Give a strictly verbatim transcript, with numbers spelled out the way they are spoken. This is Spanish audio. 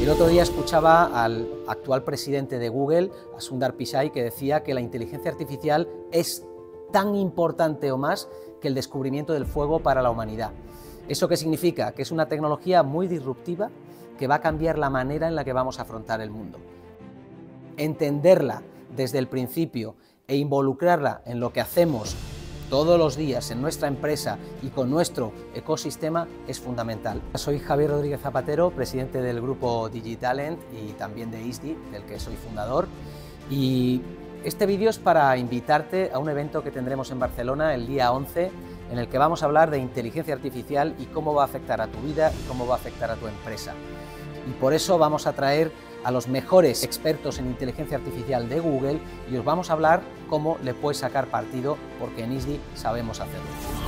El otro día escuchaba al actual presidente de Google, a Sundar Pichai, que decía que la inteligencia artificial es tan importante o más que el descubrimiento del fuego para la humanidad. ¿Eso qué significa? Que es una tecnología muy disruptiva que va a cambiar la manera en la que vamos a afrontar el mundo. Entenderla desde el principio e involucrarla en lo que hacemos todos los días en nuestra empresa y con nuestro ecosistema es fundamental. Soy Javier Rodríguez Zapatero, presidente del grupo Digitalent y también de ISDI, del que soy fundador. Y este vídeo es para invitarte a un evento que tendremos en Barcelona el día once, en el que vamos a hablar de inteligencia artificial y cómo va a afectar a tu vida y cómo va a afectar a tu empresa. Y por eso vamos a traer a los mejores expertos en inteligencia artificial de Google y os vamos a hablar cómo le puedes sacar partido, porque en ISDI sabemos hacerlo.